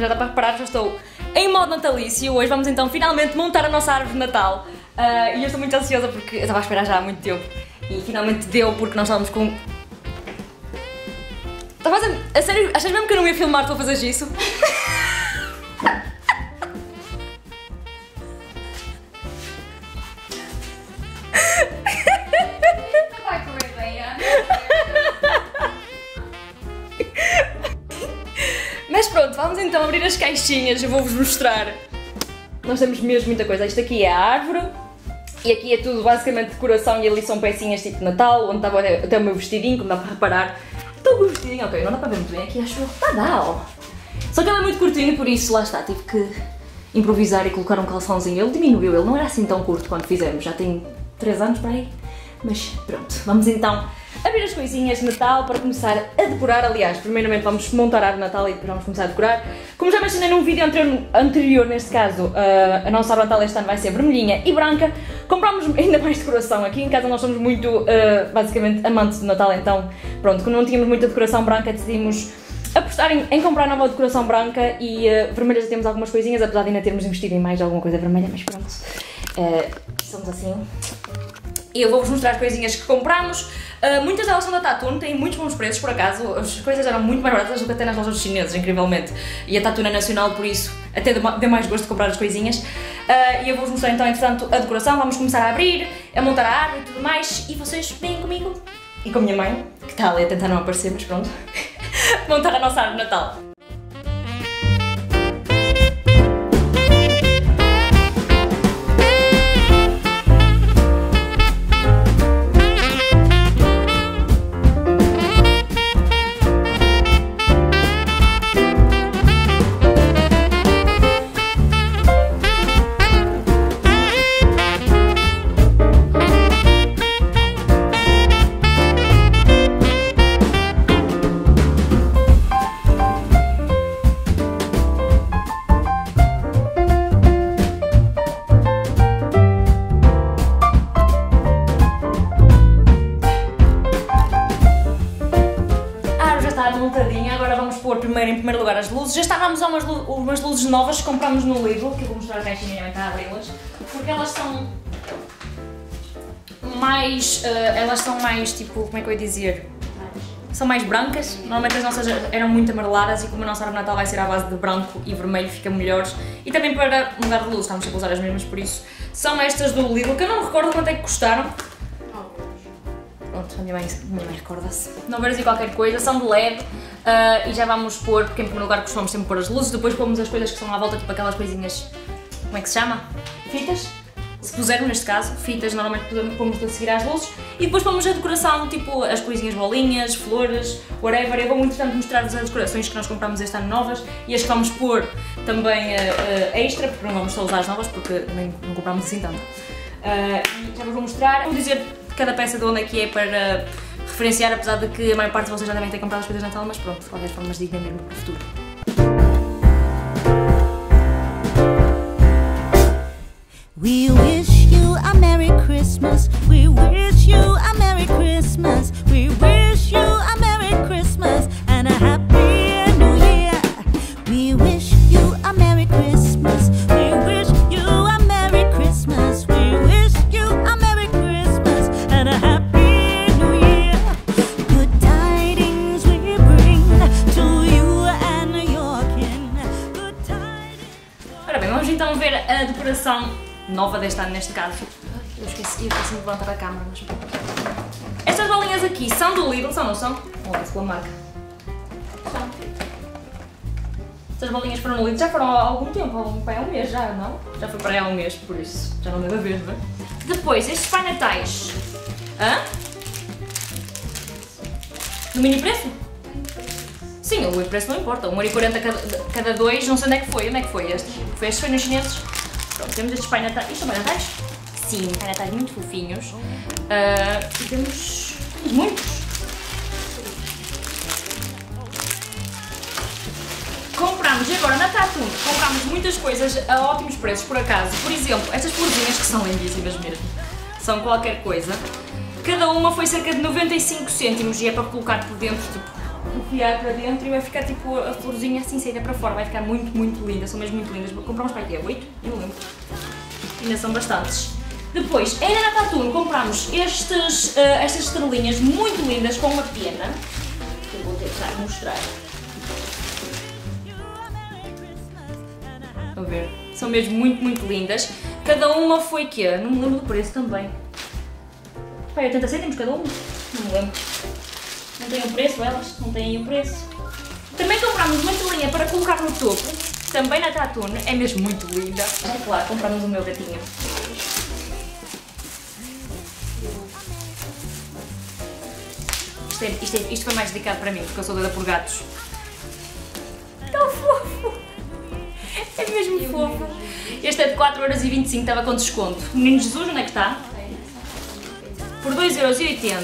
já dá para reparar, já estou em modo natalício. Hoje vamos então finalmente montar a nossa árvore de Natal. E eu estou muito ansiosa porque eu estava a esperar já há muito tempo. E finalmente deu, porque nós estávamos com... A sério, achas mesmo que eu não ia filmar tu a fazer isso? Vai correr bem, Mas pronto, vamos então abrir as caixinhas, eu vou-vos mostrar. Nós temos mesmo muita coisa. Isto aqui é a árvore. E aqui é tudo basicamente decoração e ali são pecinhas tipo de Natal, onde estava até o meu vestidinho, como dá para reparar. Estou com o vestidinho, ok, não dá para ver muito bem aqui, acho eu. Dá. Só que ele é muito curtinho, por isso lá está, tive que improvisar e colocar um calçãozinho. Ele diminuiu, ele não era assim tão curto quando fizemos, já tem 3 anos para aí. Mas pronto, vamos então abrir as coisinhas de Natal para começar a decorar. Aliás, primeiramente vamos montar a árvore de Natal e depois vamos começar a decorar. Como já mencionei num vídeo anterior, neste caso, a nossa árvore de Natal este ano vai ser vermelhinha e branca. Comprámos ainda mais decoração. Aqui em casa nós somos muito, basicamente, amantes do Natal, então pronto, quando não tínhamos muita decoração branca decidimos apostar em comprar nova decoração branca e vermelha já temos algumas coisinhas, apesar de ainda termos investido em mais alguma coisa vermelha, mas pronto, somos assim. E eu vou-vos mostrar as coisinhas que compramos. Muitas delas são da Tatune, têm muitos bons preços, por acaso. As coisas eram muito mais baratas do que até nas lojas chinesas, incrivelmente. E a Tatune é nacional, por isso até deu mais gosto de comprar as coisinhas. E eu vou-vos mostrar então, entretanto, a decoração. Vamos começar a abrir, a montar a árvore e tudo mais. E vocês vêm comigo e com a minha mãe, que está ali a tentar não aparecer, mas pronto, montar a nossa árvore de Natal. Montadinha, agora vamos pôr em primeiro lugar as luzes. Já estávamos a umas luzes novas que compramos no Lidl, que eu vou mostrar a caixinha e está a abri-las, porque elas são mais, tipo, como é que eu ia dizer? São mais brancas. Normalmente as nossas eram muito amareladas e como a nossa árvore de Natal vai ser à base de branco e vermelho, ficam melhores. E também para mudar de luz, estamos a usar as mesmas, por isso são estas do Lidl, que eu não me recordo quanto é que custaram. Pronto, a minha mãe recorda-se. Não vejo qualquer coisa, são de LED e já vamos pôr, porque em primeiro lugar costumamos sempre pôr as luzes, depois pomos as coisas que são à volta, tipo aquelas coisinhas, como é que se chama? Fitas? Se puseram neste caso, fitas, normalmente pomos a seguir às luzes e depois pomos a decoração, tipo as coisinhas bolinhas, flores, whatever. Eu vou muito tanto mostrar-vos as decorações que nós compramos este ano novas e as que vamos pôr também extra, porque não vamos só usar as novas, porque também não compramos assim tanto. E já vos vou mostrar, vou dizer cada peça de onde é que é para referenciar, apesar de que a maior parte de vocês já devem ter comprado as coisas de Natal, mas pronto, de qualquer forma, mas digna mesmo para o futuro. We wish you a Merry Christmas. We wish you a Merry Christmas. We wish you a Merry Christmas and a Happy New Year. We wish you a Merry Christmas. We wish you a Merry Christmas. We wish you a Merry Christmas and a Happy New Year. Good tidings we bring to you and your kin. Good tidings. Ora bem, vamos então ver a decoração nova deste ano, neste caso. Eu esqueci de levantar a câmera, mas... Estas bolinhas aqui são do Lidl, são, não são? Vamos ver se pela marca. São. Estas bolinhas foram no Lidl, já foram há algum tempo, há um mês já, não? Já foi para aí há um mês, por isso já não deve haver, não é? Depois, estes Pai Natais. Hã? No mini preço? Sim, o preço não importa, 1,40€ cada dois, não sei onde é que foi. Onde é que foi este? Foi nos chineses. Pronto, temos estes Pai Natais. Isto são Pai Natais? Sim, Pai Natais muito fofinhos. E temos muitos. Compramos agora na Tatune, compramos muitas coisas a ótimos preços, por acaso. Por exemplo, estas florzinhas que são lindíssimas mesmo. São qualquer coisa. Cada uma foi cerca de 95 cêntimos e é para colocar por dentro, tipo, enfiar para dentro e vai ficar tipo a florzinha assim saída para fora, vai ficar muito, muito linda, são mesmo muito lindas. Compramos para aqui, 8? Não lembro. Ainda são bastantes. Depois, ainda na Tatuno compramos estas estrelinhas muito lindas com uma pena, que eu vou tentar mostrar. Estão a ver? São mesmo muito, muito lindas. Cada uma foi quê? Não me lembro do preço também. Pai, 80 cêntimos cada uma? Não me lembro. Não tem o preço elas? Não têm o preço. Também compramos uma estrelinha para colocar no topo, também na Tatuno. É mesmo muito linda. É claro, compramos o meu gatinho. Isto foi mais dedicado para mim, porque eu sou doida por gatos. Tão fofo! É mesmo fofo. Este é de 4,25€, estava com desconto. Menino Jesus, onde é que está? Por 2,80€.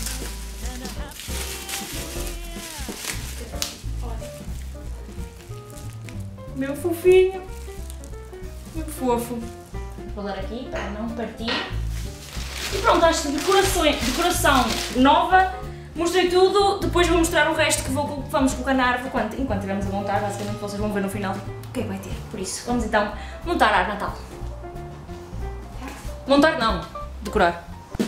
Meu fofinho. Muito fofo. Vou dar aqui para não partir. E pronto, acho que decoração nova. Mostrei tudo, depois vou mostrar o resto que vamos colocar na árvore enquanto estivermos a montar. Basicamente vocês vão ver no final o que é que vai ter. Por isso, vamos então montar a árvore de Natal. Montar não, decorar.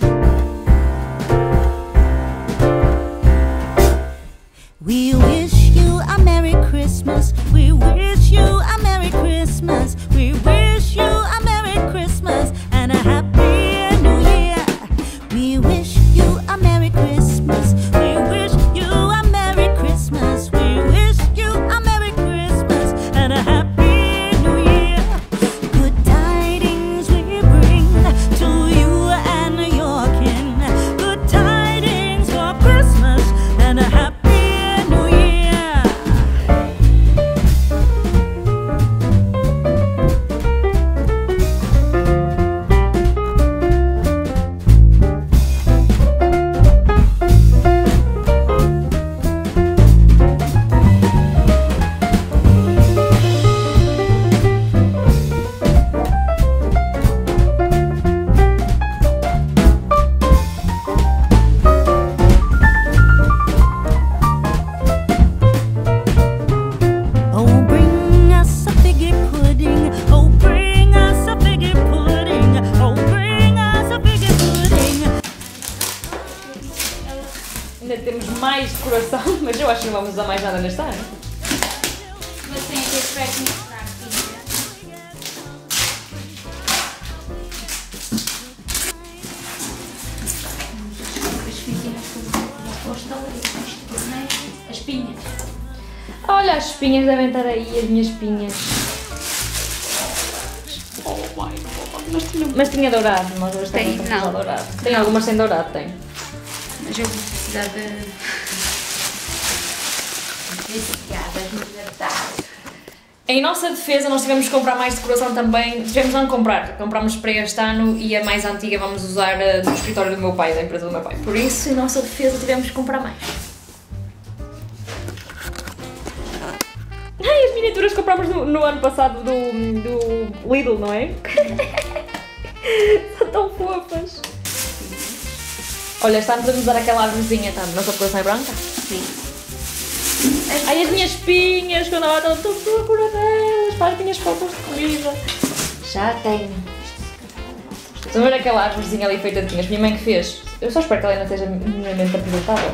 We wish you a Merry Christmas. We wish you a Merry Christmas. We wish you a Merry Christmas and a Happy New Year. We wish you a Merry Christmas. We wish you a Merry Christmas. We wish you a Merry Christmas and a Happy New Year. Good tidings we bring to you and your kin. Good tidings for Christmas and a Happy Ainda temos mais decoração, mas eu acho que não vamos usar mais nada neste ano. Mas tem aqui para mostrar as pinhas. Olha, as espinhas devem estar aí, as minhas espinhas. Oh my God, mas tinha dourado, mas hoje tem não dourado. Tem algumas sem dourado, tem. Mas eu vou precisar de Em nossa defesa, nós tivemos que comprar mais decoração também. Tivemos a comprar, comprámos para este ano e a mais antiga vamos usar do escritório do meu pai, da empresa do meu pai. Por isso, em nossa defesa, tivemos que comprar mais. Ai, as miniaturas que comprámos no ano passado do Lidl, não é? São tão fofas. Olha, estamos a usar aquela árvorezinha, tá? Nossa decoração é branca? Sim. Ai, as minhas pinhas, quando eu estou à procura delas, para as minhas fotos de comida. Já tenho. Estão a ver aquela árvorezinha ali feita de pinhas? Minha mãe que fez. Eu só espero que ela ainda esteja minimamente apresentável.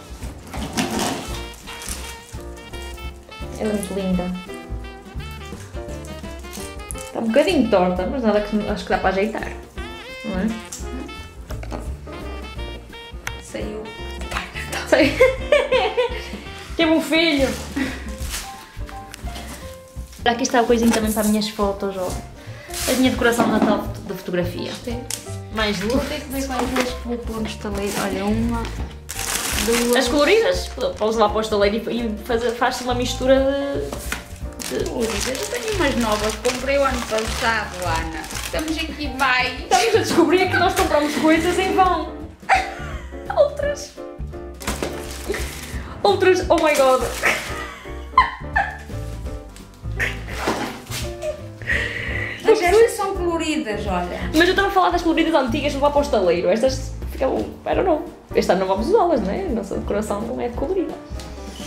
Ela é muito linda. Está um bocadinho torta, mas nada que acho que dá para ajeitar. Não é? Saiu. Sei. Tive um filho! Aqui está o coisinho também para as minhas fotos, ó. A minha decoração de Natal de fotografia. Mais luz. Vou ter que ver quais as que vou pôr no estaleiro. Olha, uma, duas... As coloridas, podes lá para o estaleiro e faz-se uma mistura de... coloridas. Eu tenho umas novas, comprei o ano passado, Ana. Estamos aqui bem. Estamos a descobrir que nós compramos coisas em vão. Outras, oh my god! Mas estas são coloridas, olha. Mas eu estava a falar das coloridas antigas, vou lá para o estaleiro. Estas ficam, I don't know. Este ano não vamos usá-las, não é? A nossa decoração não é de colorida.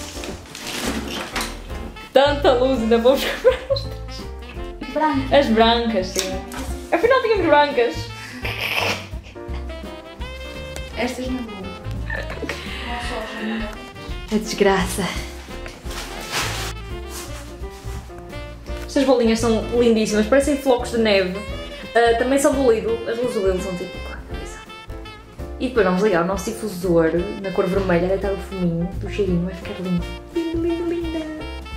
Tanta luz, ainda vamos comprar as brancas, sim. Afinal tínhamos brancas. Estas não vão. A desgraça. Estas bolinhas são lindíssimas, parecem flocos de neve. Também são do Lidl, as luzes do Lidl são tipo... E depois vamos ligar o nosso difusor na cor vermelha, deitar o fuminho do cheirinho, vai ficar lindo. Lindo, lindo, linda.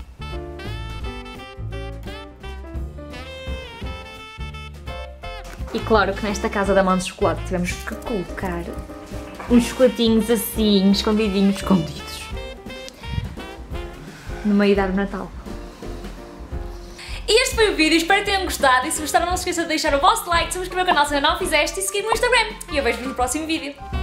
E claro que nesta casa da mão de chocolate tivemos que colocar uns chocolatinhos assim, escondidinhos, escondidos. No meio da árvore de Natal. E este foi o vídeo, espero que tenham gostado e se gostaram não se esqueçam de deixar o vosso like, subscrever o canal se ainda não o fizeste e seguir-me no Instagram. E eu vejo-vos no próximo vídeo.